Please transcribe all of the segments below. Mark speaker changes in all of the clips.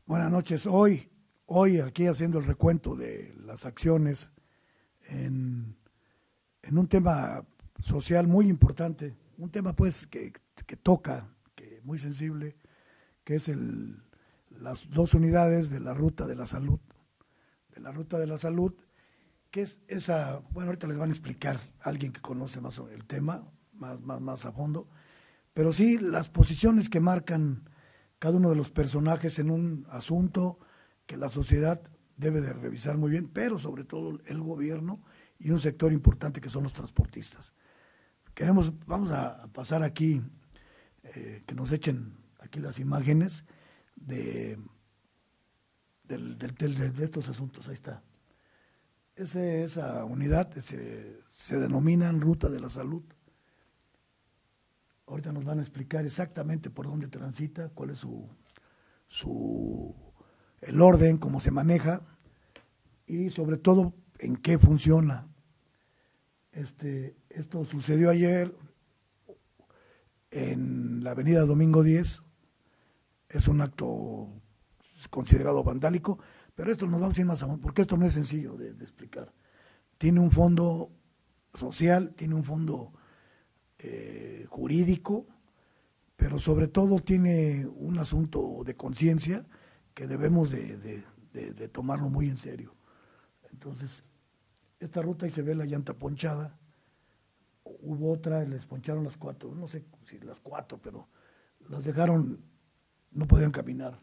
Speaker 1: Buenas noches. Hoy aquí haciendo el recuento de las acciones en, en un tema social muy importante, un tema pues que toca, que muy sensible, que es las dos unidades de la ruta de la salud, que es esa, bueno, ahorita les van a explicar a alguien que conoce más sobre el tema, más a fondo, pero sí las posiciones que marcan cada uno de los personajes en un asunto que la sociedad debe de revisar muy bien, pero sobre todo el gobierno y un sector importante que son los transportistas. Vamos a pasar aquí, que nos echen aquí las imágenes de estos asuntos. Ahí está. Esa unidad se denomina Ruta de la Salud. Ahorita nos van a explicar exactamente por dónde transita, cuál es el orden, cómo se maneja y sobre todo en qué funciona. Esto sucedió ayer en la avenida Domingo 10. Es un acto considerado vandálico, pero esto nos vamos a ir más a fondo, porque esto no es sencillo de explicar. Tiene un fondo social, tiene un fondo jurídico, pero sobre todo tiene un asunto de conciencia que debemos de tomarlo muy en serio. Entonces, esta ruta, y se ve la llanta ponchada, hubo otra, les poncharon las 4, no sé si las 4, pero las dejaron, no podían caminar.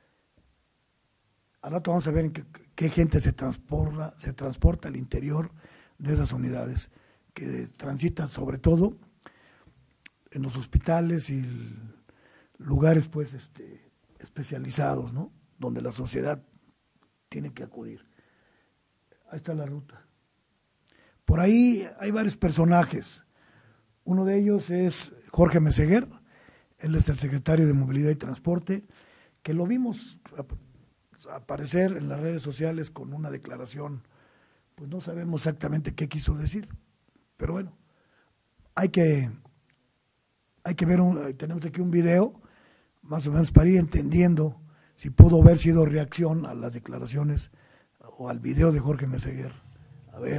Speaker 1: Al rato vamos a ver en qué gente se transporta al interior de esas unidades, que transitan sobre todo en los hospitales y lugares pues especializados, ¿no? Donde la sociedad tiene que acudir. Ahí está la ruta. Por ahí hay varios personajes. Uno de ellos es Jorge Meseguer. Él es el secretario de Movilidad y Transporte, que lo vimos aparecer en las redes sociales con una declaración, pues no sabemos exactamente qué quiso decir, pero bueno, hay que ver, tenemos aquí un video, más o menos para ir entendiendo si pudo haber sido reacción a las declaraciones o al video de Jorge Meseguer. A ver.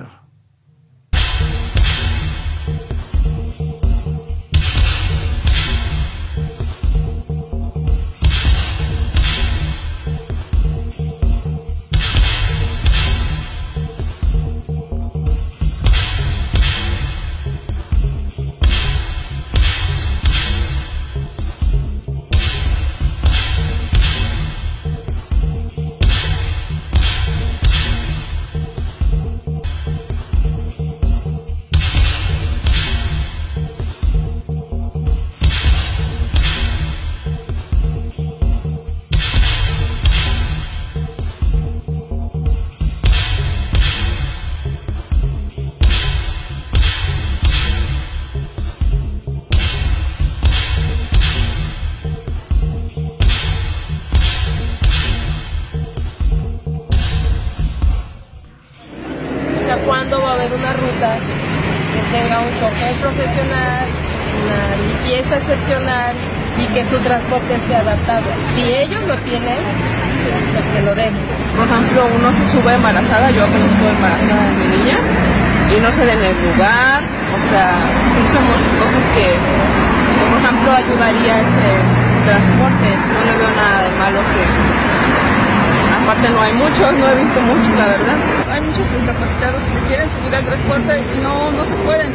Speaker 2: ¿Cuándo va a haber una ruta que tenga un chofer profesional, una limpieza excepcional y que su transporte esté adaptado? Si ellos lo tienen, pues que lo den.
Speaker 3: Por ejemplo, uno se sube embarazada, yo apenas estoy embarazada de mi niña, y no se den el lugar, o sea, sí somos cosas que, por ejemplo, ayudaría ese transporte. No le veo nada de malo que... Aparte no hay muchos, no he visto muchos, la verdad. Hay muchos discapacitados que quieren subir al transporte y no se pueden,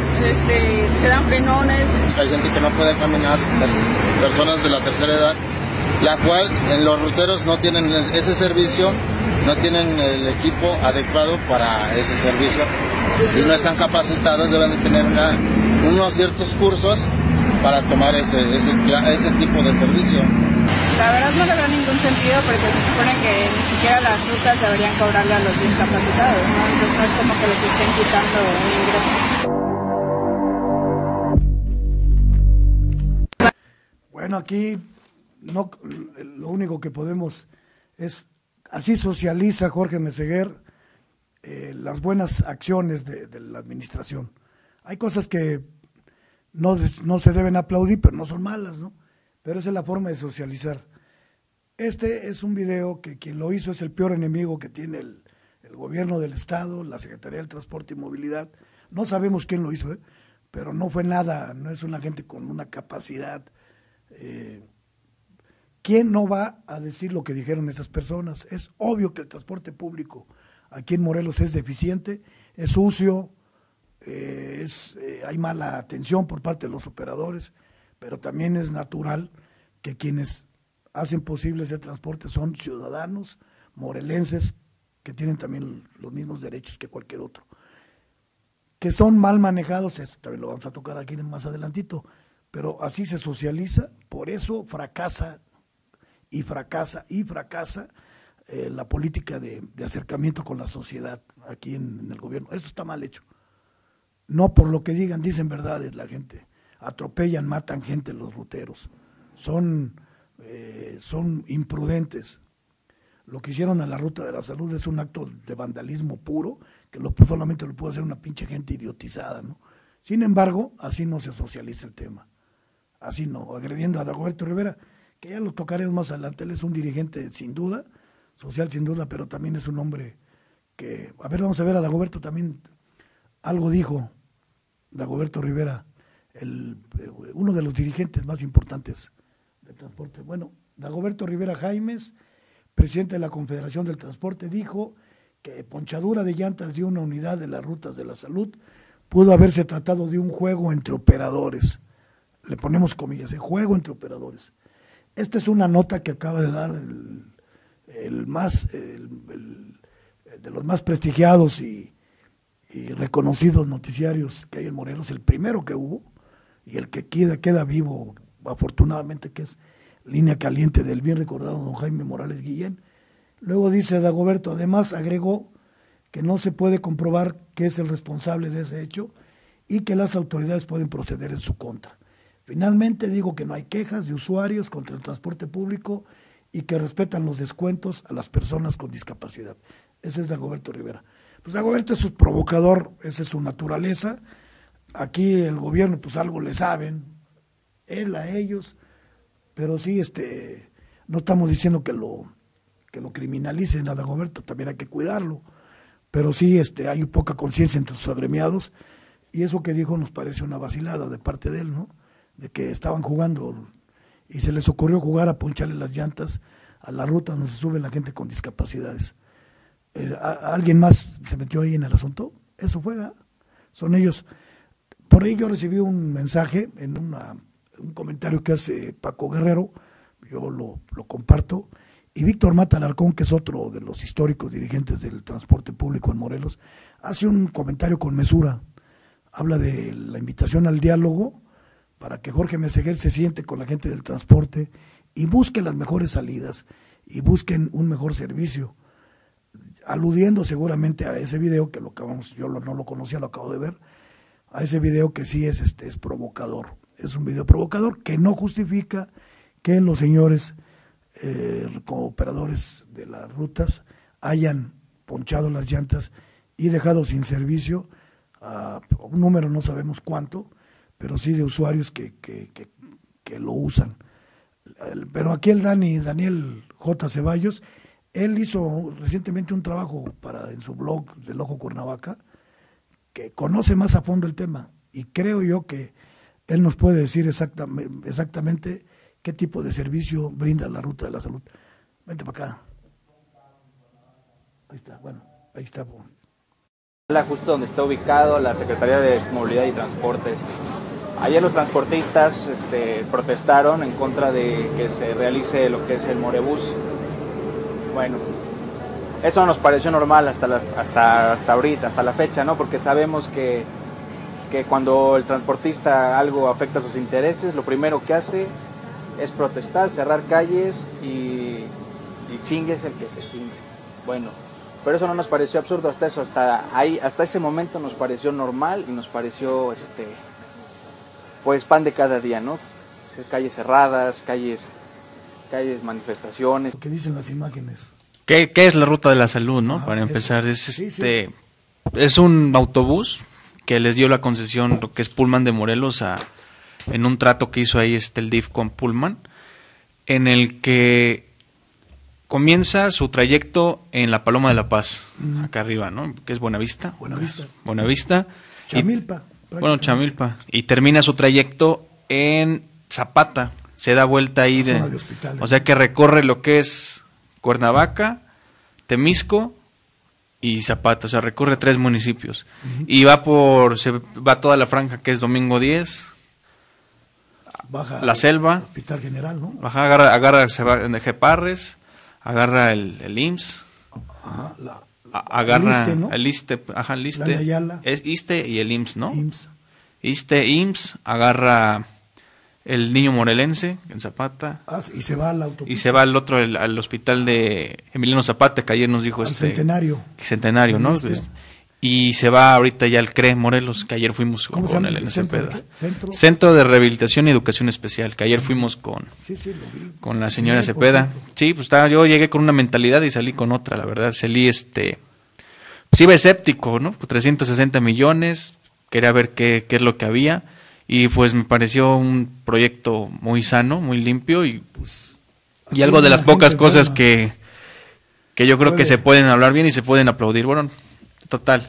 Speaker 3: se dan frenones.
Speaker 4: Hay gente que no puede caminar, personas de la tercera edad, la cual en los ruteros no tienen ese servicio, no tienen el equipo adecuado para ese servicio y no están capacitados, deben de tener unos ciertos cursos para tomar ese tipo de servicio.
Speaker 3: La verdad no le veo ningún sentido porque se supone que ni siquiera las rutas deberían cobrarle a los discapacitados, ¿no? Entonces no es como que les estén quitando un ingreso.
Speaker 1: Bueno, aquí no, lo único que podemos es, así socializa Jorge Meseguer las buenas acciones de la administración. Hay cosas que no se deben aplaudir, pero no son malas, ¿no? Pero esa es la forma de socializar. Este es un video que quien lo hizo es el peor enemigo que tiene el gobierno del Estado, la Secretaría del Transporte y Movilidad. No sabemos quién lo hizo, pero no fue nada, no es una gente con una capacidad. ¿Quién no va a decir lo que dijeron esas personas? Es obvio que el transporte público aquí en Morelos es deficiente, es sucio, hay mala atención por parte de los operadores, pero también es natural que quienes hacen posible ese transporte son ciudadanos morelenses que tienen también los mismos derechos que cualquier otro. Que son mal manejados, esto también lo vamos a tocar aquí más adelantito, pero así se socializa, por eso fracasa la política de acercamiento con la sociedad aquí en el gobierno. Eso está mal hecho. No por lo que digan, dicen verdades la gente. Atropellan, matan gente los ruteros. Son imprudentes. Lo que hicieron a la Ruta de la Salud es un acto de vandalismo puro, que solamente lo puede hacer una pinche gente idiotizada, ¿no? Sin embargo, así no se socializa el tema. Así no, agrediendo a Dagoberto Rivera, que ya lo tocaremos más adelante. Él es un dirigente sin duda, social sin duda, pero también es un hombre que, a ver, vamos a ver a Dagoberto también, algo dijo Dagoberto Rivera, uno de los dirigentes más importantes del transporte. Bueno, Dagoberto Rivera Jaimes, presidente de la Confederación del Transporte, dijo que ponchadura de llantas de una unidad de las rutas de la salud pudo haberse tratado de un juego entre operadores. Le ponemos comillas, juego entre operadores. Esta es una nota que acaba de dar de los más prestigiados y reconocidos noticiarios que hay en Morelos, el primero que hubo y el que queda vivo afortunadamente, que es Línea Caliente, del bien recordado don Jaime Morales Guillén. Luego dice Dagoberto, además agregó que no se puede comprobar que es el responsable de ese hecho y que las autoridades pueden proceder en su contra. Finalmente digo que no hay quejas de usuarios contra el transporte público y que respetan los descuentos a las personas con discapacidad. Ese es Dagoberto Rivera. Pues Dagoberto es un provocador, esa es su naturaleza. Aquí el gobierno pues algo le saben, él a ellos, pero sí, no estamos diciendo que lo criminalicen a Dagoberto, también hay que cuidarlo, pero sí hay poca conciencia entre sus agremiados, y eso que dijo nos parece una vacilada de parte de él, ¿no? De que estaban jugando y se les ocurrió jugar a poncharle las llantas a la ruta donde se sube la gente con discapacidades. ¿Alguien más se metió ahí en el asunto? Eso fue, ¿verdad? Son ellos. Por ahí yo recibí un mensaje en un comentario que hace Paco Guerrero, yo lo comparto, y Víctor Mata Alarcón, que es otro de los históricos dirigentes del transporte público en Morelos, hace un comentario con mesura, habla de la invitación al diálogo para que Jorge Meseguer se siente con la gente del transporte y busque las mejores salidas y busquen un mejor servicio, aludiendo seguramente a ese video que yo no lo conocía, lo acabo de ver, a ese video que sí es provocador. Es un video provocador que no justifica que los señores como operadores de las rutas hayan ponchado las llantas y dejado sin servicio a un número, no sabemos cuánto, pero sí de usuarios que lo usan. Pero aquí el Daniel J. Ceballos, él hizo recientemente un trabajo en su blog del Ojo Cuernavaca, que conoce más a fondo el tema, y creo yo que él nos puede decir exactamente qué tipo de servicio brinda la Ruta de la Salud. Vente para acá. Ahí está, bueno, ahí está.
Speaker 5: Justo donde está ubicado la Secretaría de Movilidad y Transportes. Ayer los transportistas protestaron en contra de que se realice lo que es el Morebús. Bueno, eso nos pareció normal hasta ahorita, hasta la fecha, ¿no? Porque sabemos que cuando el transportista algo afecta a sus intereses, lo primero que hace es protestar, cerrar calles y chingues el que se chingue. Bueno, pero eso no nos pareció absurdo hasta ese momento nos pareció normal y nos pareció pues pan de cada día, ¿no? Calles cerradas, calles, manifestaciones.
Speaker 1: ¿Qué dicen las imágenes?
Speaker 6: ¿Qué es la Ruta de la Salud, no?
Speaker 1: Ah,
Speaker 6: para empezar,
Speaker 1: sí.
Speaker 6: Es un autobús que les dio la concesión, lo que es Pullman de Morelos, en un trato que hizo ahí el DIF con Pullman, en el que comienza su trayecto en la Paloma de la Paz, acá arriba, ¿no? Que es Buenavista. Buenavista.
Speaker 1: Chamilpa.
Speaker 6: Bueno, Chamilpa. Y termina su trayecto en Zapata. Se da vuelta ahí
Speaker 1: zona de hospitales.
Speaker 6: O sea que recorre lo que es Cuernavaca, Temisco y Zapata. O sea, recorre 3 municipios. Y va toda la franja que es Domingo 10.
Speaker 1: Baja
Speaker 6: la selva.
Speaker 1: Hospital General, ¿no?
Speaker 6: Baja, agarra de Jeparres, agarra el IMSS.
Speaker 1: Ajá,
Speaker 6: agarra
Speaker 1: el ISSSTE, ¿no?
Speaker 6: el ISSSTE, ajá, el ISSSTE.
Speaker 1: La de Ayala.
Speaker 6: Es ISSSTE y el IMSS, ¿no?
Speaker 1: IMSS.
Speaker 6: ISSSTE, IMSS, agarra el Niño Morelense en Zapata.
Speaker 1: Y se va a la autopista.
Speaker 6: Y se va al hospital de Emiliano Zapata, que ayer nos dijo
Speaker 1: al Centenario.
Speaker 6: Centenario, ¿no? Y se va ahorita ya al CRE Morelos, que ayer fuimos con el Cepeda. Centro de Rehabilitación y Educación Especial, que ayer fuimos con la señora Cepeda. Sí, pues yo llegué con una mentalidad y salí con otra, la verdad. Salí, pues iba escéptico, ¿no? 360 millones, quería ver qué es lo que había. Y pues me pareció un proyecto muy sano, muy limpio y algo de las pocas cosas que yo creo que se pueden hablar bien y se pueden aplaudir. Bueno, total.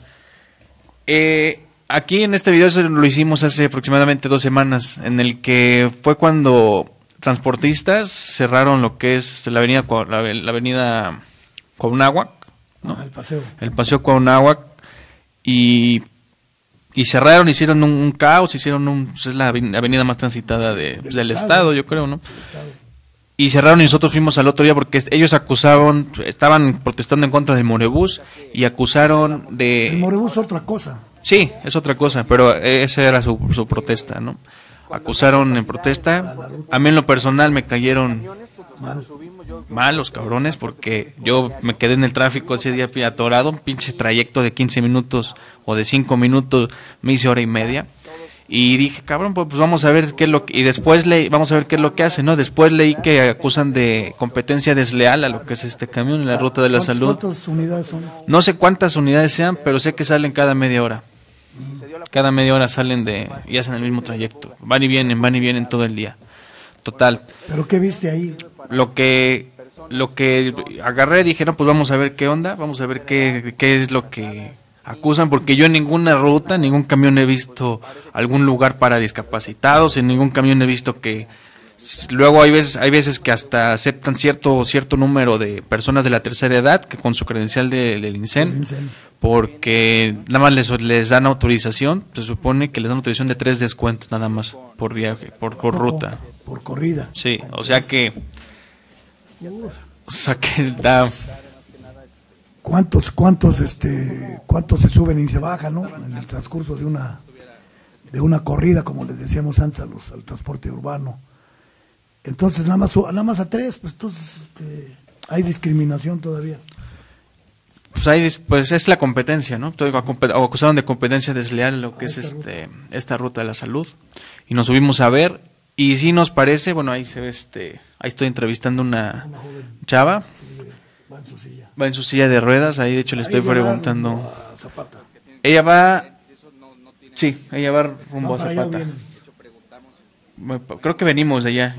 Speaker 6: Aquí en este video lo hicimos hace aproximadamente 2 semanas, en el que fue cuando transportistas cerraron lo que es la avenida Cuauhnáhuac, ¿no? El paseo Cuauhnáhuac, y cerraron, hicieron un caos, es la avenida más transitada del estado, yo creo, ¿no? Y cerraron y nosotros fuimos al otro día porque ellos estaban protestando en contra del Morebús y acusaron de...
Speaker 1: El Morebús es otra cosa.
Speaker 6: Sí, es otra cosa, pero esa era su protesta, ¿no? Acusaron en protesta. A mí en lo personal me cayeron mal los cabrones porque yo me quedé en el tráfico ese día atorado, un pinche trayecto de 15 minutos o de 5 minutos, me hice hora y media. Y dije, cabrón, pues vamos a ver qué es lo que... Y después vamos a ver qué es lo que hacen, ¿no? Después leí que acusan de competencia desleal a lo que es este camión en la ruta de la salud.
Speaker 1: ¿Cuántas unidades son?
Speaker 6: No sé cuántas unidades sean, pero sé que salen cada media hora. Cada media hora salen y hacen el mismo trayecto. Van y vienen todo el día. Total.
Speaker 1: ¿Pero qué viste ahí?
Speaker 6: Lo que agarré, dije, no, pues vamos a ver qué onda, vamos a ver qué es lo que acusan, porque yo en ninguna ruta, en ningún camión he visto algún lugar para discapacitados, en ningún camión he visto que... Luego hay veces que hasta aceptan cierto número de personas de la tercera edad que con su credencial del INSEN, porque nada más les dan autorización, se supone que les dan autorización de 3 descuentos nada más por viaje, por ruta.
Speaker 1: Por corrida.
Speaker 6: Sí, o sea que da...
Speaker 1: ¿Cuántos se suben y se bajan, ¿no? En el transcurso de una corrida, como les decíamos antes al transporte urbano. Entonces nada más a 3, pues entonces hay discriminación todavía.
Speaker 6: Pues es la competencia, ¿no? Acusaron de competencia desleal lo que es esta ruta de la salud, y nos subimos a ver, y sí nos parece, bueno, ahí se ve ahí estoy entrevistando una chava, va en su silla de ruedas, ahí de hecho le estoy preguntando. Ella va rumbo a Zapata. Creo que venimos de allá,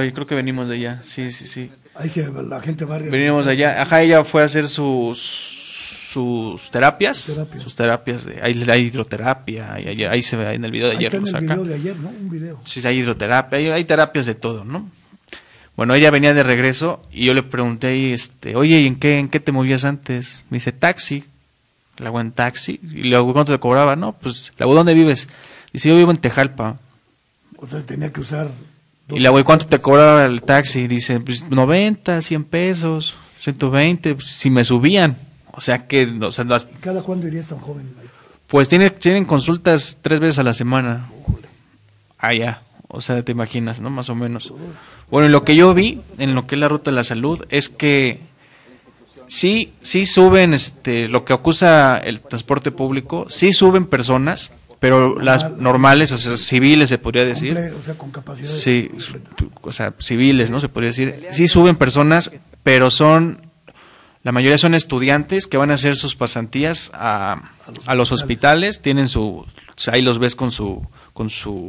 Speaker 6: sí.
Speaker 1: Ahí la gente va.
Speaker 6: Venimos de allá, ajá, ella fue a hacer sus terapias, hay hidroterapia, ahí se ve en el video de ayer.
Speaker 1: Está en el video de ayer, ¿no? Un video.
Speaker 6: Sí, hay hidroterapia, hay terapias de todo, ¿no? Bueno, ella venía de regreso y yo le pregunté ahí, oye, ¿y en qué te movías antes? Me dice, taxi. Le hago en taxi. Y le hago, ¿cuánto te cobraba? No, pues, le hago, ¿dónde vives? Dice, yo vivo en Tejalpa.
Speaker 1: O sea, tenía que usar...
Speaker 6: Y le hago, ¿y cuánto te cobraba el taxi? Dice, pues, 90, 100 pesos, 120, pues, si me subían. O sea que... ¿Y
Speaker 1: cada cuándo irías tan joven?
Speaker 6: Pues tienen consultas 3 veces a la semana. Allá. O sea, te imaginas, ¿no? Más o menos. Bueno, lo que yo vi en lo que es la ruta de la salud es que sí suben lo que acusa el transporte público, sí suben personas, pero las normales, o sea, civiles se podría decir.
Speaker 1: O sea, con capacidades.
Speaker 6: Sí, o sea, civiles, ¿no? Se podría decir. Sí suben personas, pero la mayoría son estudiantes que van a hacer sus pasantías a los hospitales, tienen ahí los ves con su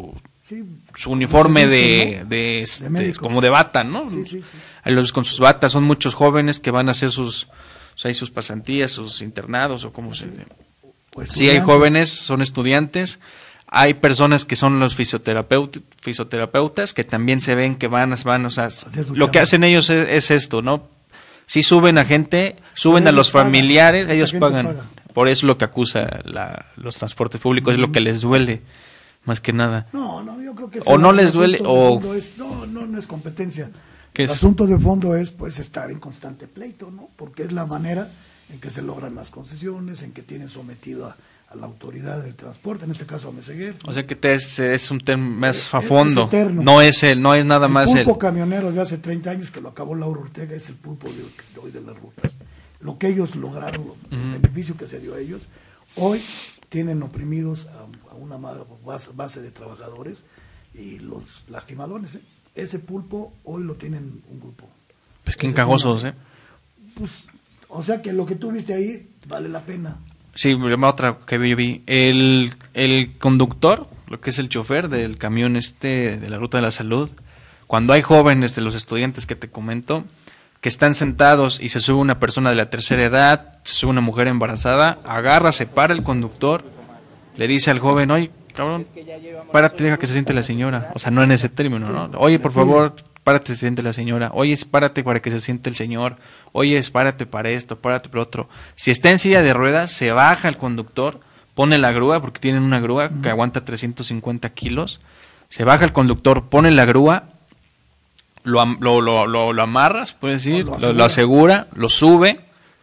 Speaker 6: su uniforme como de bata, ¿no?
Speaker 1: Sí.
Speaker 6: Con sus batas, son muchos jóvenes que van a hacer sus pasantías, sus internados o como se... Sí, hay jóvenes, son estudiantes, hay personas que son los fisioterapeutas que también se ven que van, o sea, lo que hacen ellos es esto, ¿no? Si suben a gente, suben a los familiares, ellos pagan. Por eso lo que acusa los transportes públicos es lo que les duele, más que nada.
Speaker 1: No, yo creo que...
Speaker 6: O no les duele, o...
Speaker 1: No es competencia.
Speaker 6: El
Speaker 1: asunto de fondo es, pues, estar en constante pleito, ¿no? Porque es la manera en que se logran las concesiones, en que tienen sometido a la autoridad del transporte, en este caso a Meseguer.
Speaker 6: O sea que es un tema más a fondo, no es nada más
Speaker 1: el pulpo camionero de hace 30 años que lo acabó Laura Ortega es el pulpo de hoy de las rutas. Lo que ellos lograron, el beneficio que se dio a ellos, hoy tienen oprimidos a una base de trabajadores y los lastimadores, ¿eh? Ese pulpo hoy lo tienen un grupo.
Speaker 6: Pues qué encajosos,
Speaker 1: Pues, o sea que lo que tú viste ahí vale la pena.
Speaker 6: Sí, otra que yo vi. El conductor, lo que es el chofer del camión de la Ruta de la Salud, cuando hay jóvenes de los estudiantes que te comento, que están sentados y se sube una persona de la tercera edad, se sube una mujer embarazada, agarra, se para el conductor, le dice al joven, oye, cabrón, párate, deja que se siente la señora. O sea, no en ese término, ¿no? Oye, por favor, párate, se siente la señora. Oye, párate para que se siente el señor. Oye, párate para esto, párate para otro. Si está en silla de ruedas, se baja el conductor, pone la grúa, porque tienen una grúa que aguanta 350 kilos. Se baja el conductor, pone la grúa, lo amarras, puedes decir, lo asegura, lo sube.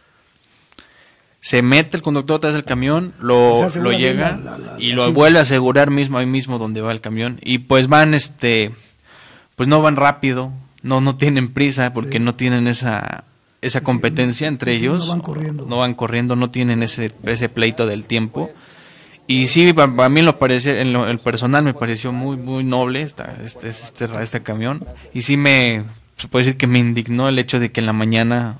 Speaker 6: Se mete el conductor atrás del camión, lo llega y lo vuelve a asegurar ahí mismo donde va el camión. Y pues van, pues no van rápido, no tienen prisa porque no tienen esa competencia entre ellos. No van corriendo, no tienen ese pleito del tiempo. Y sí, para mí en el personal me pareció muy, muy noble este camión. Y sí se puede decir que me indignó el hecho de que en la mañana,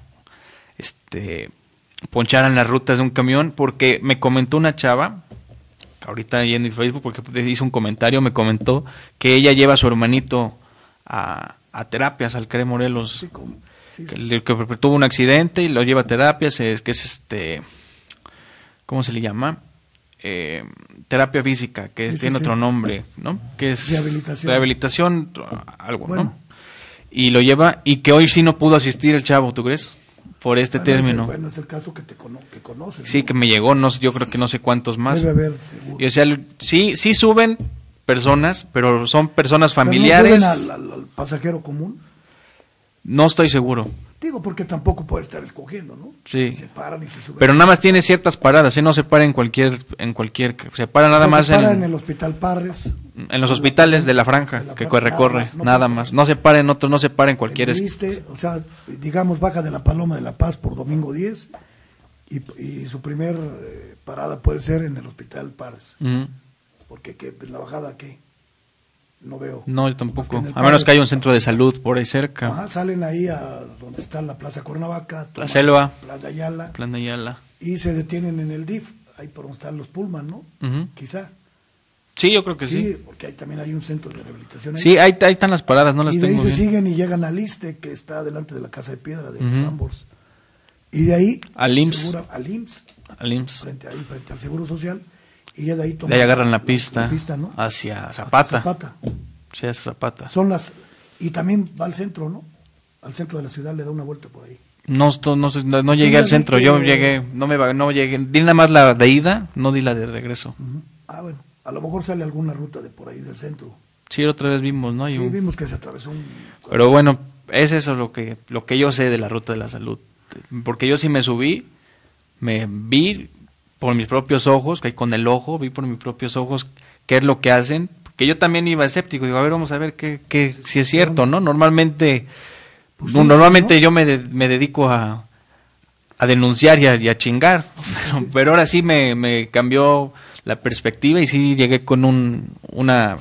Speaker 6: poncharan las rutas de un camión, porque me comentó una chava, ahorita ahí en mi Facebook, porque hizo un comentario, me comentó que ella lleva a su hermanito a terapias al CRE Morelos, que tuvo un accidente y lo lleva a terapias, que es ¿cómo se le llama? Terapia física, que tiene otro nombre, ¿no? Que es rehabilitación algo, bueno, ¿no? Y lo lleva, y que hoy sí no pudo asistir el chavo, ¿tú crees? Por término.
Speaker 1: Bueno, es el caso que conoces.
Speaker 6: Sí, ¿no? Que me llegó, yo creo que no sé cuántos más.
Speaker 1: Debe haber, seguro.
Speaker 6: Y, o sea, sí suben personas, pero son personas familiares.
Speaker 1: ¿No suben al pasajero común?
Speaker 6: No estoy seguro.
Speaker 1: Digo, porque tampoco puede estar escogiendo, ¿no?
Speaker 6: Sí.
Speaker 1: Se paran y se suben.
Speaker 6: Pero nada más tiene ciertas paradas, no se para en cualquier, se para nada más
Speaker 1: se para en el Hospital Parres.
Speaker 6: En los hospitales de la franja que recorre, nada más. No se para en otro, no se para en cualquier.
Speaker 1: O sea, digamos, baja de la Paloma de la Paz por Domingo 10 y su primer parada puede ser en el Hospital Parres. Porque la bajada, ¿qué? No veo.
Speaker 6: No, yo tampoco. A menos que haya un centro de salud por ahí cerca.
Speaker 1: Ajá, salen ahí a donde está la Plaza Cuernavaca,
Speaker 6: la Selva,
Speaker 1: Plan de Ayala. Y se detienen en el DIF, ahí por donde están los Pullman, ¿no? Quizá.
Speaker 6: Sí, yo creo que sí.
Speaker 1: Sí, porque ahí también hay un centro de rehabilitación.
Speaker 6: Sí, ahí están las paradas, no las tengo bien.
Speaker 1: Y de ahí se siguen y llegan al ISSSTE, que está delante de la Casa de Piedra de los Ambos. Y de ahí...
Speaker 6: Al IMSS.
Speaker 1: Al IMSS. Frente al Seguro Social. Y ya de ahí
Speaker 6: toman... Le agarran la pista,
Speaker 1: ¿no?
Speaker 6: Hacia Zapata. Sí, hacia Zapata.
Speaker 1: Y también va al centro, ¿no? Al centro de la ciudad le da una vuelta por ahí.
Speaker 6: No llegué al centro, yo llegué, no llegué, di nada más la de ida, no di la de regreso.
Speaker 1: Bueno, a lo mejor sale alguna ruta de por ahí del centro.
Speaker 6: Sí, otra vez vimos, ¿no?
Speaker 1: Vimos que se atravesó
Speaker 6: Pero bueno, es eso lo que yo sé de la Ruta de la Salud, porque yo sí me subí, me vi por mis propios ojos, que con el ojo, vi por mis propios ojos qué es lo que hacen, porque yo también iba escéptico, digo, a ver, vamos a ver si es cierto, ¿no? Normalmente yo me dedico a denunciar y a chingar, pero ahora sí me cambió la perspectiva y sí llegué con una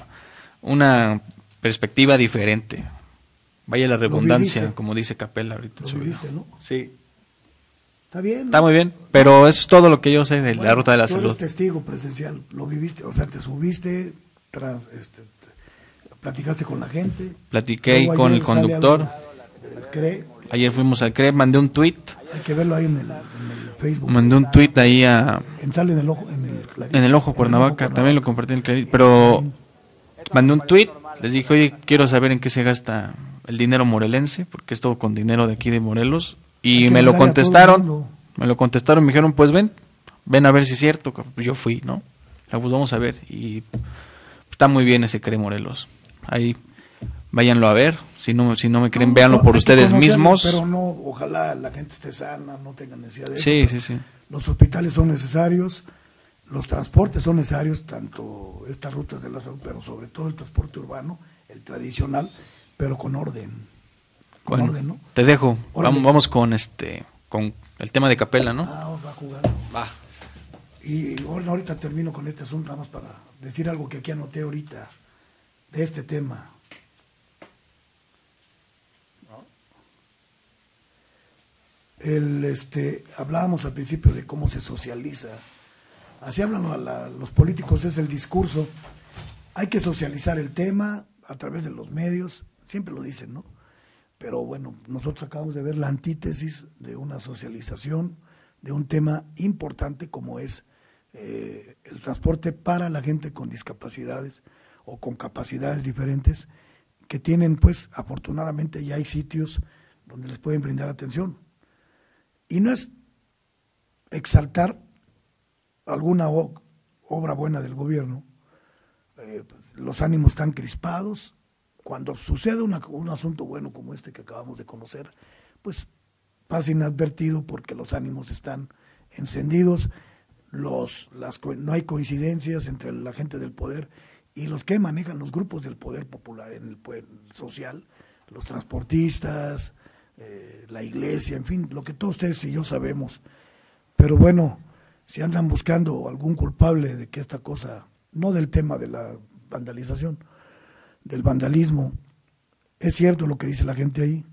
Speaker 6: perspectiva diferente. Vaya la redundancia, como dice Capella ahorita.
Speaker 1: Lo viviste, ¿no?
Speaker 6: Sí.
Speaker 1: Está bien, ¿no?
Speaker 6: Está muy bien, pero eso es todo lo que yo sé de la Ruta de la Salud.
Speaker 1: Tú eres testigo presencial, lo viviste, o sea, te subiste, ¿Platicaste con la gente?
Speaker 6: Platiqué ahí con el conductor. Ayer fuimos al CRE, mandé un tweet.
Speaker 1: Hay que verlo ahí en el Facebook.
Speaker 6: Mandé un tweet ahí a...
Speaker 1: Sale en el Ojo,
Speaker 6: en el Ojo Cuernavaca, también lo compartí en el Clarín. Pero mandé un tweet, les dije, oye, quiero saber en qué se gasta el dinero morelense, porque es todo con dinero de aquí de Morelos. Y me lo contestaron, me dijeron, pues ven a ver si es cierto. Yo fui, ¿no? Pues vamos a ver, y está muy bien ese CRE Morelos. Ahí váyanlo a ver, si no me creen, véanlo por ustedes mismos.
Speaker 1: Pero no, ojalá la gente esté sana, no tenga necesidad de
Speaker 6: eso. Sí.
Speaker 1: Los hospitales son necesarios, los transportes son necesarios, tanto estas rutas de la salud, pero sobre todo el transporte urbano, el tradicional, pero con orden. Orden, ¿no?
Speaker 6: Te dejo, vamos con con el tema de Capela, ¿no?
Speaker 1: Va a jugar.
Speaker 6: Va.
Speaker 1: Y ahorita termino con este asunto, nada más para decir algo que aquí anoté ahorita de este tema. Hablábamos al principio de cómo se socializa. Así hablan los políticos, es el discurso. Hay que socializar el tema a través de los medios, siempre lo dicen, ¿no? Pero bueno, nosotros acabamos de ver la antítesis de una socialización de un tema importante como es el transporte para la gente con discapacidades o con capacidades diferentes que tienen, pues, afortunadamente ya hay sitios donde les pueden brindar atención. Y no es exaltar alguna obra buena del gobierno, los ánimos están crispados. Cuando sucede un asunto bueno como este que acabamos de conocer, pues pasa inadvertido porque los ánimos están encendidos, no hay coincidencias entre la gente del poder y los que manejan los grupos del poder popular en el poder social, los transportistas, la iglesia, en fin, lo que todos ustedes y yo sabemos. Pero bueno, si andan buscando algún culpable de que esta cosa, no del tema de la vandalización, del vandalismo, es cierto lo que dice la gente ahí,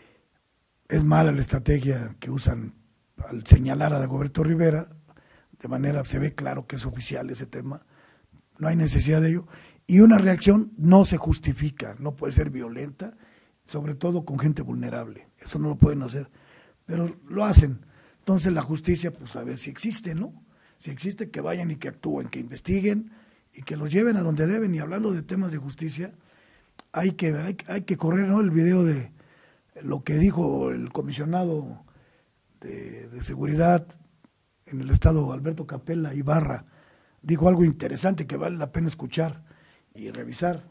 Speaker 1: es mala la estrategia que usan al señalar a Dagoberto Rivera, de manera, se ve claro que es oficial ese tema, no hay necesidad de ello, y una reacción no se justifica, no puede ser violenta, sobre todo con gente vulnerable, eso no lo pueden hacer, pero lo hacen. Entonces la justicia, pues a ver si existe, ¿no? Si existe, que vayan y que actúen, que investiguen y que los lleven a donde deben. Y hablando de temas de justicia, hay que correr, ¿no? El video de lo que dijo el comisionado de seguridad en el estado, Alberto Capela Ibarra, dijo algo interesante que vale la pena escuchar y revisar.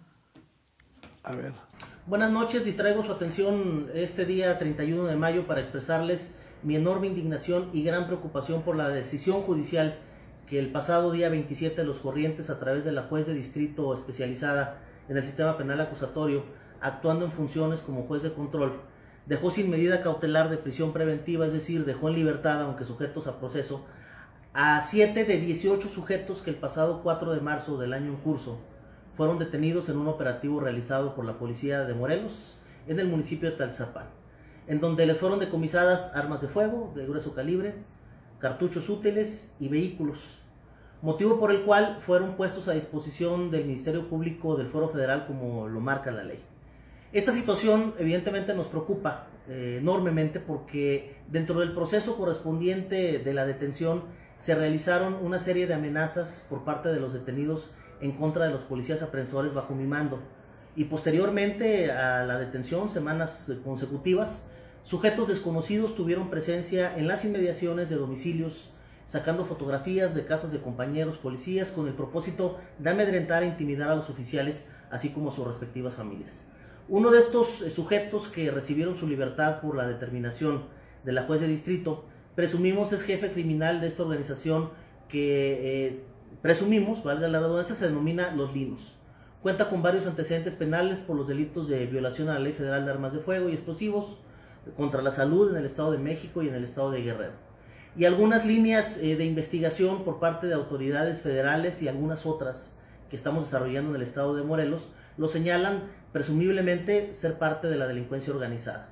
Speaker 1: A ver.
Speaker 7: Buenas noches, distraigo su atención este día 31 de mayo para expresarles mi enorme indignación y gran preocupación por la decisión judicial que el pasado día 27 de Los Corrientes, a través de la juez de distrito especializada en el sistema penal acusatorio, actuando en funciones como juez de control, dejó sin medida cautelar de prisión preventiva, es decir, dejó en libertad, aunque sujetos a proceso, a 7 de 18 sujetos que el pasado 4 de marzo del año en curso fueron detenidos en un operativo realizado por la policía de Morelos en el municipio de Talzapán, en donde les fueron decomisadas armas de fuego de grueso calibre, cartuchos útiles y vehículos, motivo por el cual fueron puestos a disposición del Ministerio Público del Fuero Federal como lo marca la ley. Esta situación evidentemente nos preocupa enormemente porque dentro del proceso correspondiente de la detención se realizaron una serie de amenazas por parte de los detenidos en contra de los policías aprensores bajo mi mando, y posteriormente a la detención, semanas consecutivas, sujetos desconocidos tuvieron presencia en las inmediaciones de domicilios, sacando fotografías de casas de compañeros policías con el propósito de amedrentar e intimidar a los oficiales, así como sus respectivas familias. Uno de estos sujetos que recibieron su libertad por la determinación de la juez de distrito, presumimos es jefe criminal de esta organización que presumimos, valga la redundancia, se denomina Los Linos. Cuenta con varios antecedentes penales por los delitos de violación a la Ley Federal de Armas de Fuego y Explosivos, contra la salud en el Estado de México y en el Estado de Guerrero. Y algunas líneas de investigación por parte de autoridades federales y algunas otras que estamos desarrollando en el Estado de Morelos lo señalan presumiblemente ser parte de la delincuencia organizada.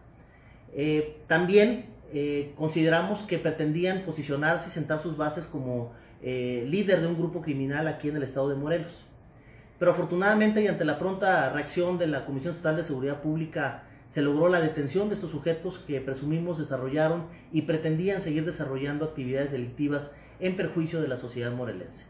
Speaker 7: También consideramos que pretendían posicionarse y sentar sus bases como líder de un grupo criminal aquí en el Estado de Morelos. pero afortunadamente y ante la pronta reacción de la Comisión Estatal de Seguridad Pública se logró la detención de estos sujetos que presumimos desarrollaron y pretendían seguir desarrollando actividades delictivas en perjuicio de la sociedad morelense.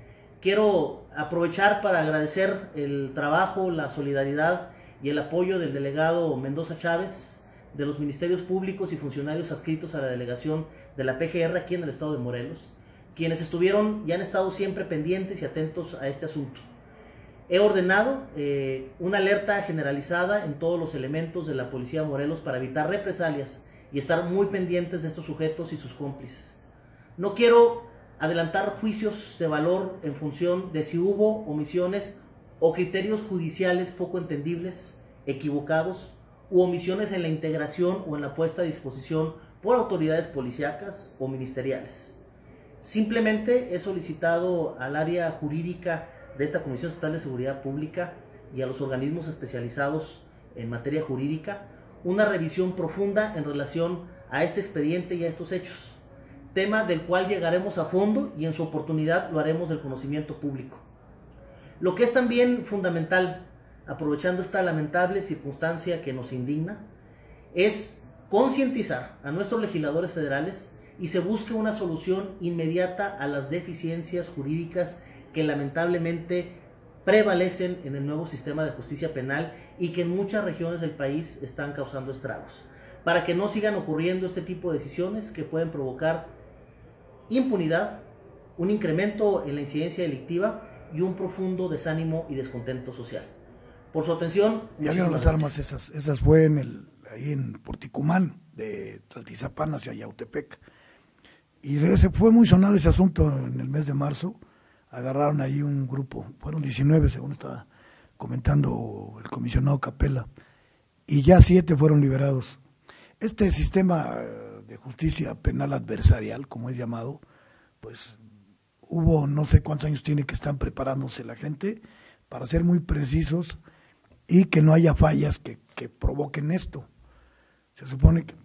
Speaker 7: Quiero aprovechar para agradecer el trabajo, la solidaridad y el apoyo del delegado Mendoza Chávez, de los ministerios públicos y funcionarios adscritos a la delegación de la PGR aquí en el estado de Morelos, quienes estuvieron y han estado siempre pendientes y atentos a este asunto. He ordenado una alerta generalizada en todos los elementos de la Policía de Morelos para evitar represalias y estar muy pendientes de estos sujetos y sus cómplices. No quiero adelantar juicios de valor en función de si hubo omisiones o criterios judiciales poco entendibles, equivocados, u omisiones en la integración o en la puesta a disposición por autoridades policíacas o ministeriales. Simplemente he solicitado al área jurídica de esta Comisión Estatal de Seguridad Pública y a los organismos especializados en materia jurídica una revisión profunda en relación a este expediente y a estos hechos, tema del cual llegaremos a fondo y en su oportunidad lo haremos del conocimiento público. Lo que es también fundamental, aprovechando esta lamentable circunstancia que nos indigna, es concientizar a nuestros legisladores federales y se busque una solución inmediata a las deficiencias jurídicas que lamentablemente prevalecen en el nuevo sistema de justicia penal y que en muchas regiones del país están causando estragos, para que no sigan ocurriendo este tipo de decisiones que pueden provocar impunidad, un incremento en la incidencia delictiva y un profundo desánimo y descontento social. Por su atención.
Speaker 1: Ya vieron las armas, esas fue ahí en Porticumán, de Tlaltizapán hacia Yautepec. Y fue muy sonado ese asunto en el mes de marzo. Agarraron ahí un grupo, fueron 19 según estaba comentando el comisionado Capella, y ya 7 fueron liberados. Este sistema de justicia penal adversarial, como es llamado, pues hubo no sé cuántos años tiene que están preparándose la gente para ser muy precisos y que no haya fallas que provoquen esto. Se supone que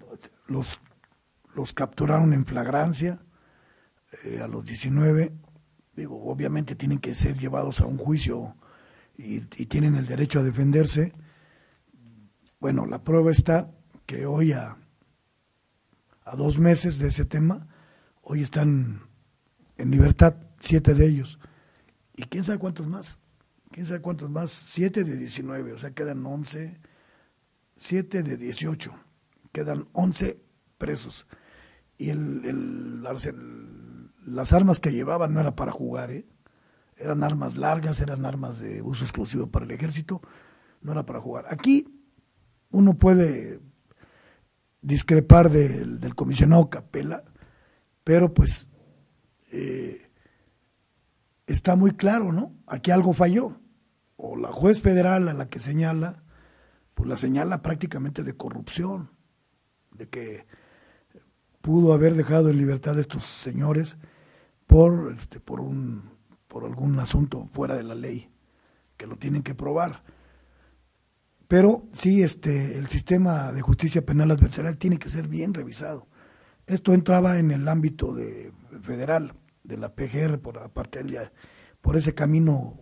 Speaker 1: los capturaron en flagrancia a los 19. Digo, obviamente tienen que ser llevados a un juicio y tienen el derecho a defenderse. Bueno, la prueba está que hoy a 2 meses de ese tema, hoy están en libertad 7 de ellos. ¿Y quién sabe cuántos más? 7 de 19, o sea, quedan 11, 7 de 18, quedan 11 presos. Y las armas que llevaban no era para jugar, eran armas largas, eran armas de uso exclusivo para el ejército, no era para jugar. Aquí uno puede discrepar del comisionado Capella, pero pues está muy claro, ¿no? Aquí algo falló, o la juez federal a la que señala, pues la señala prácticamente de corrupción, de que pudo haber dejado en libertad a estos señores por algún asunto fuera de la ley, que lo tienen que probar. Pero sí, el sistema de justicia penal adversarial tiene que ser bien revisado. Esto entraba en el ámbito federal de la PGR, por ese camino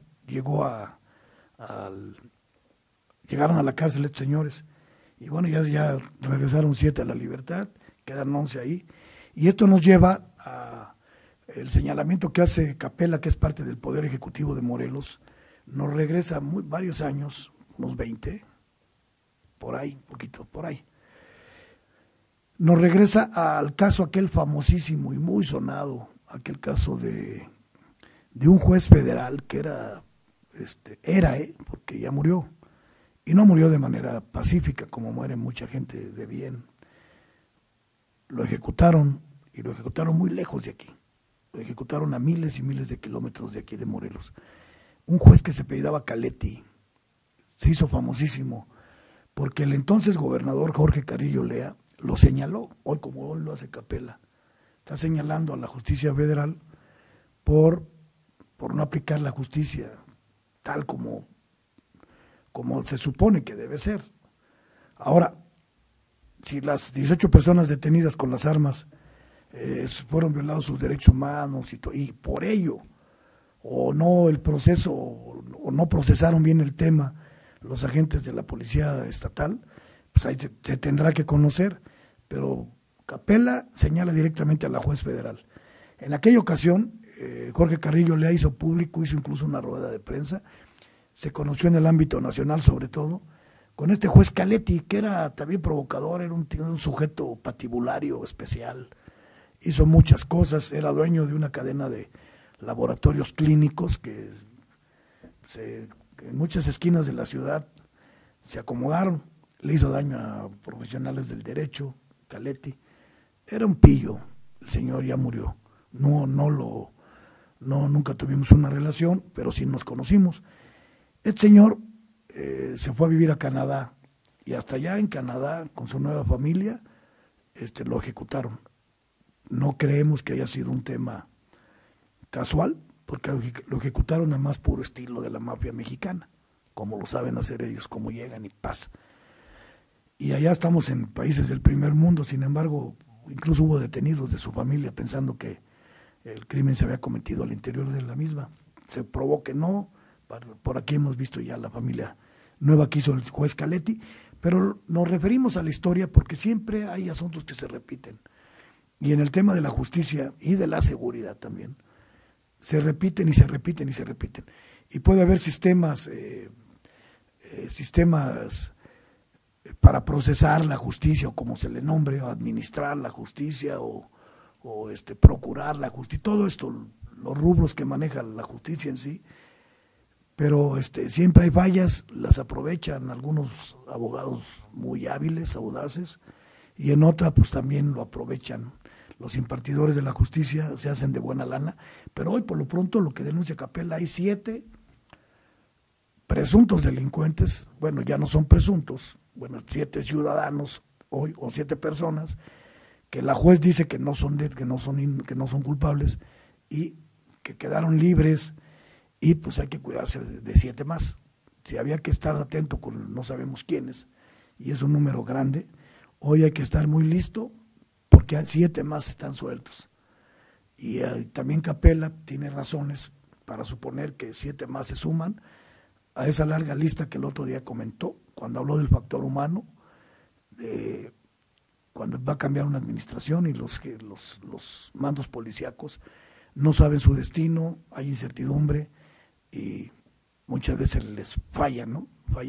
Speaker 1: llegaron a la cárcel estos señores. Y bueno, ya regresaron 7 a la libertad, quedan 11 ahí. Y esto nos lleva a el señalamiento que hace Capella, que es parte del Poder Ejecutivo de Morelos, nos regresa varios años, unos 20, por ahí, poquito por ahí. Nos regresa al caso aquel famosísimo y muy sonado, aquel caso de un juez federal que era porque ya murió, y no murió de manera pacífica como muere mucha gente de bien. Lo ejecutaron, y lo ejecutaron muy lejos de aquí. Lo ejecutaron a miles y miles de kilómetros de aquí de Morelos. Un juez que se apellidaba Caletti se hizo famosísimo porque el entonces gobernador Jorge Carrillo Lea lo señaló, hoy como hoy lo hace Capella. Está señalando a la justicia federal por no aplicar la justicia tal como se supone que debe ser. Ahora, si las 18 personas detenidas con las armas fueron violados sus derechos humanos y por ello o no el proceso, o no procesaron bien el tema los agentes de la policía estatal, pues ahí se tendrá que conocer, pero Capella señala directamente a la juez federal. En aquella ocasión, Jorge Carrillo le hizo público, hizo incluso una rueda de prensa, se conoció en el ámbito nacional sobre todo, con este juez Caletti, que era también provocador, era un sujeto patibulario especial, hizo muchas cosas, era dueño de una cadena de laboratorios clínicos que en muchas esquinas de la ciudad se acomodaron, le hizo daño a profesionales del derecho, Caletti, era un pillo, el señor ya murió, nunca tuvimos una relación, pero sí nos conocimos. Este señor se fue a vivir a Canadá, y hasta allá en Canadá, con su nueva familia, lo ejecutaron. No creemos que haya sido un tema casual, porque lo ejecutaron al más puro estilo de la mafia mexicana, como lo saben hacer ellos, como llegan y pasa. Y allá estamos en países del primer mundo, sin embargo, incluso hubo detenidos de su familia pensando que el crimen se había cometido al interior de la misma. Se probó que no, por aquí hemos visto ya la familia nueva que hizo el juez Caletti, pero nos referimos a la historia porque siempre hay asuntos que se repiten. Y en el tema de la justicia y de la seguridad también, se repiten y se repiten y se repiten. Y puede haber sistemas para procesar la justicia, o como se le nombre, o administrar la justicia, o procurar la justicia, todo esto, los rubros que maneja la justicia en sí, pero siempre hay fallas, las aprovechan algunos abogados muy hábiles, audaces, y en otra pues también lo aprovechan los impartidores de la justicia, se hacen de buena lana. Pero hoy por lo pronto lo que denuncia Capella, hay 7 presuntos delincuentes, bueno, ya no son presuntos, 7 ciudadanos hoy, o 7 personas que la juez dice que no son culpables y que quedaron libres, y pues hay que cuidarse de 7 más. Si había que estar atento con no sabemos quiénes, y es un número grande, hoy hay que estar muy listo porque 7 más están sueltos. Y también Capella tiene razones para suponer que 7 más se suman a esa larga lista que el otro día comentó, cuando habló del factor humano, cuando va a cambiar una administración y los mandos policíacos no saben su destino, hay incertidumbre y muchas veces les falla, ¿no?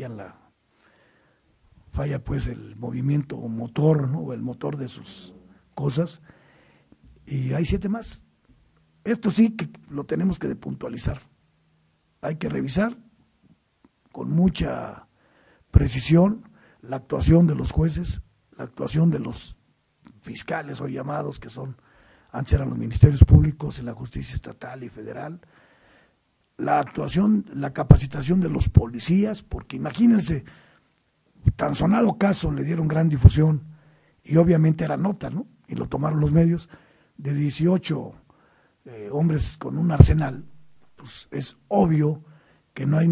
Speaker 1: Falla pues el movimiento motor, ¿no? O el motor de sus cosas, y hay 7 más. Esto sí que lo tenemos que puntualizar. Hay que revisar con mucha precisión la actuación de los jueces, la actuación de los fiscales o llamados, que antes eran los ministerios públicos en la justicia estatal y federal, la actuación, la capacitación de los policías, porque imagínense, tan sonado caso, le dieron gran difusión y obviamente era nota, ¿no? Y lo tomaron los medios, de 18 hombres con un arsenal, pues es obvio que no hay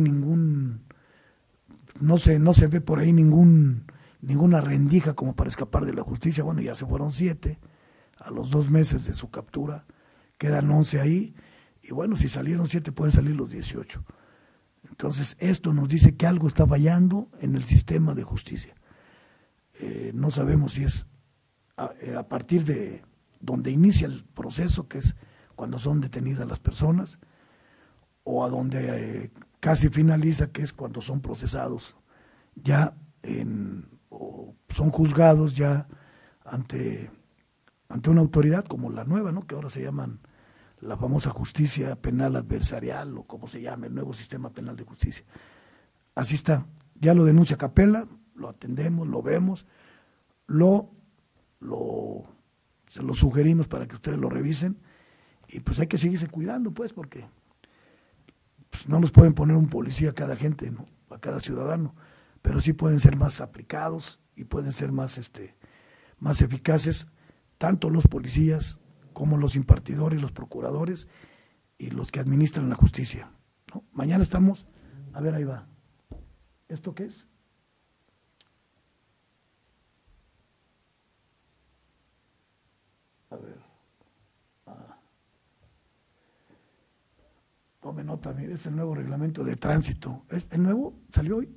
Speaker 1: no se ve por ahí ninguna rendija como para escapar de la justicia. Bueno, ya se fueron 7, a los 2 meses de su captura, quedan 11 ahí, y bueno, si salieron 7 pueden salir los 18. Entonces esto nos dice que algo está fallando en el sistema de justicia. No sabemos si es a partir de donde inicia el proceso, que es cuando son detenidas las personas, o a donde casi finaliza, que es cuando son procesados ya o son juzgados ya ante una autoridad como la nueva, ¿no? Que ahora se llaman la famosa justicia penal adversarial, o como se llama, el nuevo sistema penal de justicia. Así está, ya lo denuncia Capella, lo atendemos, lo vemos, se lo sugerimos para que ustedes lo revisen, y pues hay que seguirse cuidando, pues, porque pues, no nos pueden poner un policía a cada gente, ¿no? A cada ciudadano, pero sí pueden ser más aplicados y pueden ser más eficaces, tanto los policías como los impartidores, los procuradores y los que administran la justicia, ¿no? Mañana estamos, a ver, ahí va. ¿Esto qué es? A ver. Tómenlo. Tome nota, mire, es el nuevo reglamento de tránsito. ¿Es el nuevo? ¿Salió hoy?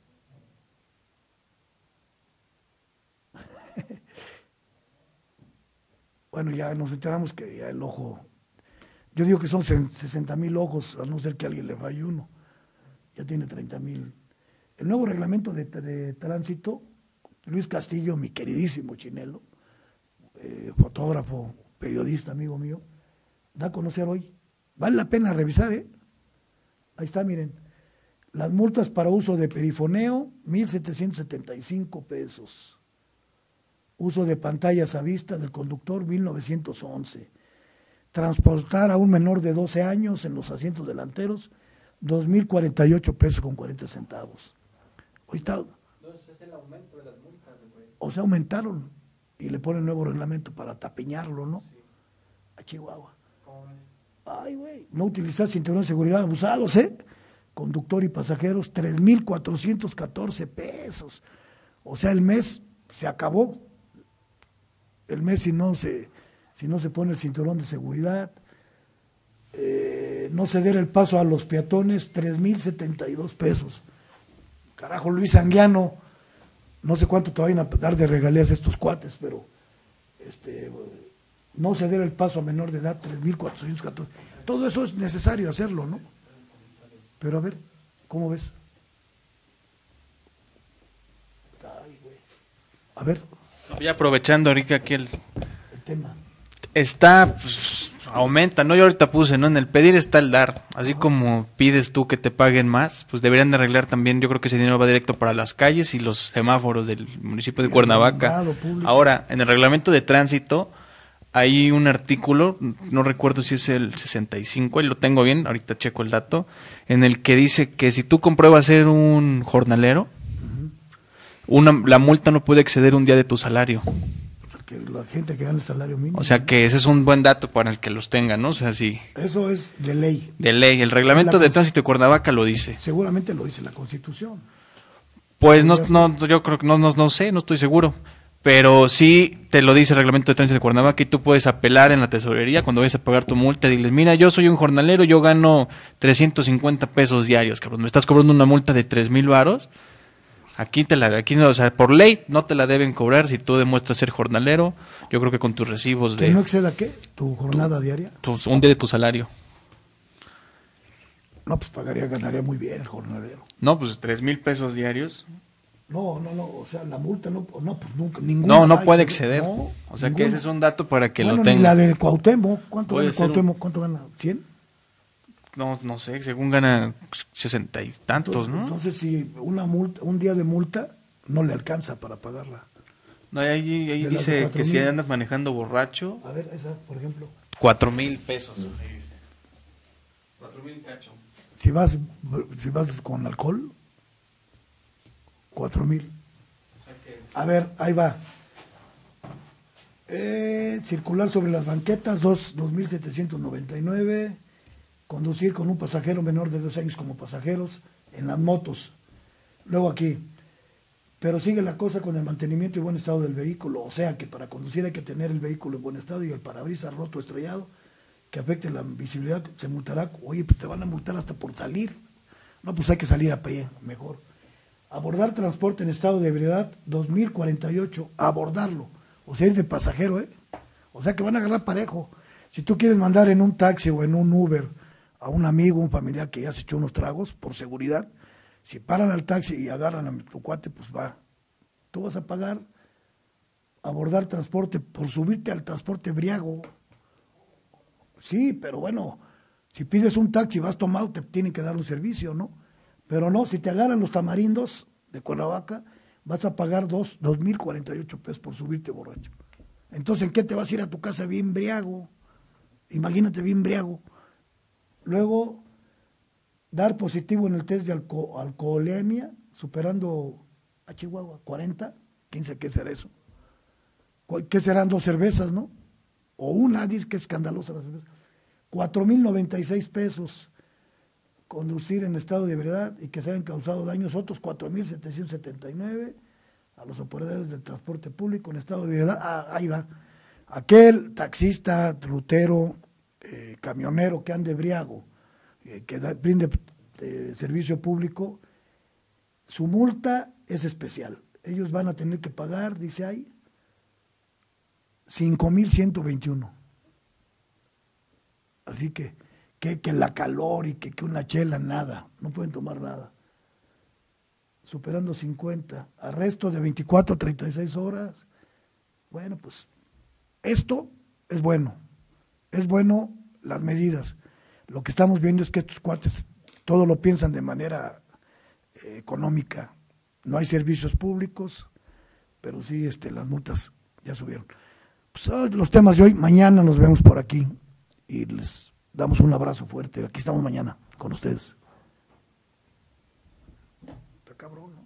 Speaker 1: Bueno, ya nos enteramos que ya el ojo, yo digo que son 60,000 ojos, a no ser que a alguien le falle uno. Ya tiene 30,000. El nuevo reglamento de tránsito, Luis Castillo, mi queridísimo Chinelo, fotógrafo, periodista, amigo mío, da a conocer hoy. Vale la pena revisar, ¿eh? Ahí está, miren. Las multas para uso de perifoneo, 1,775 pesos. Uso de pantallas a vista del conductor, 1,911. Transportar a un menor de 12 años en los asientos delanteros, 2,048 pesos con 40 centavos. Hoy está.
Speaker 5: Entonces es el aumento de las multas, güey.
Speaker 1: O sea, aumentaron y le ponen nuevo reglamento para tapiñarlo, ¿no? Sí. A Chihuahua.
Speaker 5: ¿Cómo ves?
Speaker 1: Ay, güey, no utilizar cinturón de seguridad abusados, ¿eh? Conductor y pasajeros, 3,414 pesos. O sea, el mes se acabó. El mes si no se pone el cinturón de seguridad. No ceder el paso a los peatones, 3,072 pesos. Carajo, Luis Anguiano, no sé cuánto te vayan a dar de regalías estos cuates, pero no ceder el paso a menor de edad, 3,414. Todo eso es necesario hacerlo, ¿no? Pero a ver, ¿cómo ves? Ay, güey. A ver.
Speaker 6: Ya aprovechando ahorita aquí el
Speaker 1: tema.
Speaker 6: Está, pues, aumenta, ¿no? Yo ahorita puse, ¿no? En el pedir está el dar. Así como pides tú que te paguen más, pues deberían de arreglar también. Yo creo que ese dinero va directo para las calles y los semáforos del municipio de Cuernavaca. Ahora, en el reglamento de tránsito hay un artículo, no recuerdo si es el 65, y lo tengo bien, ahorita checo el dato, en el que dice que si tú compruebas ser un jornalero, la multa no puede exceder un día de tu salario.
Speaker 1: Que la gente que gana el salario mínimo.
Speaker 6: O sea que ese es un buen dato para el que los tenga, ¿no? O sea, sí.
Speaker 1: Eso es de ley.
Speaker 6: De ley. El reglamento de tránsito de Cuernavaca lo dice.
Speaker 1: Seguramente lo dice la Constitución.
Speaker 6: Pues no, yo creo que no sé, no estoy seguro. Pero sí te lo dice el reglamento de tránsito de Cuernavaca y tú puedes apelar en la tesorería cuando vayas a pagar tu multa. Diles, mira, yo soy un jornalero, yo gano 350 pesos diarios, cabrón. Me estás cobrando una multa de 3,000 varos. Aquí no, o sea, por ley no te la deben cobrar si tú demuestras ser jornalero. Yo creo que con tus recibos
Speaker 1: ¿Que no exceda qué? ¿Tu jornada diaria?
Speaker 6: Un día de tu salario.
Speaker 1: No, pues ganaría muy bien el jornalero.
Speaker 6: No, pues 3,000 pesos diarios.
Speaker 1: No, o sea, la multa pues nunca, ninguna.
Speaker 6: No puede exceder. No, o sea, ninguna. Que ese es un dato para que lo tenga.
Speaker 1: Ni la del Cuauhtémoc, ¿cuánto gana Cuauhtémoc? ¿Cuánto gana? ¿100?
Speaker 6: No sé, según gana 60 y tantos, ¿no?
Speaker 1: Entonces, si un día de multa no le alcanza para pagarla.
Speaker 6: No, ahí dice que si andas manejando borracho.
Speaker 1: A ver, esa, por ejemplo.
Speaker 6: 4,000 pesos. Ahí dice. 4,000 cacho.
Speaker 1: Si vas con alcohol, 4,000. O sea que... A ver, ahí va. Circular sobre las banquetas, 2,799. Conducir con un pasajero menor de 2 años como pasajeros en las motos. Luego aquí, pero sigue la cosa con el mantenimiento y buen estado del vehículo, o sea que para conducir hay que tener el vehículo en buen estado y el parabrisas roto o estrellado que afecte la visibilidad, se multará. Oye, pues te van a multar hasta por salir. No, pues hay que salir a pie, mejor. Abordar transporte en estado de ebriedad, 2,048, abordarlo, o sea, ir de pasajero, o sea que van a agarrar parejo. Si tú quieres mandar en un taxi o en un Uber a un amigo, un familiar que ya se echó unos tragos, por seguridad, si paran al taxi y agarran a tu cuate, pues va. Tú vas a pagar abordar transporte por subirte al transporte briago. Sí, pero bueno, si pides un taxi y vas tomado, te tienen que dar un servicio, ¿no? Pero no, si te agarran los tamarindos de Cuernavaca, vas a pagar 2,048 pesos por subirte borracho. Entonces, ¿en qué te vas a ir a tu casa bien briago? Imagínate bien briago. Luego, dar positivo en el test de alcoholemia, superando a Chihuahua, 40, 15, ¿qué será eso? ¿Qué serán 2 cervezas, no? O una, dice que es escandalosa la cerveza. 4,096 pesos. Conducir en estado de ebriedad y que se hayan causado daños, otros 4,779 a los operadores del transporte público en estado de ebriedad. Ahí va. Aquel taxista, rutero, camionero que ande briago que brinde servicio público, su multa es especial. Ellos van a tener que pagar, dice ahí, 5,121. Así que la calor y que una chela, nada, no pueden tomar nada. Superando 50, arresto de 24 a 36 horas. Bueno, pues esto es bueno las medidas. Lo que estamos viendo es que estos cuates todo lo piensan de manera económica. No hay servicios públicos, pero sí las multas ya subieron. Pues los temas de hoy, mañana nos vemos por aquí y les damos un abrazo fuerte. Aquí estamos mañana con ustedes. Está cabrón, ¿no?